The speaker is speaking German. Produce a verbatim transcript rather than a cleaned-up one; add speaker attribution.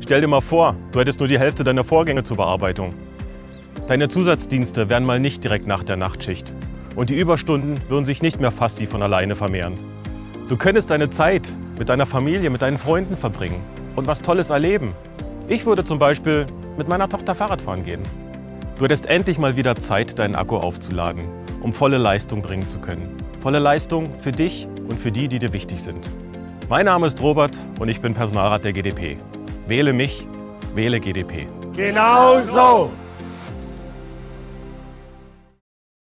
Speaker 1: Stell dir mal vor, du hättest nur die Hälfte deiner Vorgänge zur Bearbeitung. Deine Zusatzdienste wären mal nicht direkt nach der Nachtschicht. Und die Überstunden würden sich nicht mehr fast wie von alleine vermehren. Du könntest deine Zeit mit deiner Familie, mit deinen Freunden verbringen und was Tolles erleben. Ich würde zum Beispiel mit meiner Tochter Fahrrad fahren gehen. Du hättest endlich mal wieder Zeit, deinen Akku aufzuladen, um volle Leistung bringen zu können. Volle Leistung für dich und für die, die dir wichtig sind. Mein Name ist Robert und ich bin Personalrat der G D P. Wähle mich, wähle G D P.
Speaker 2: Genau so!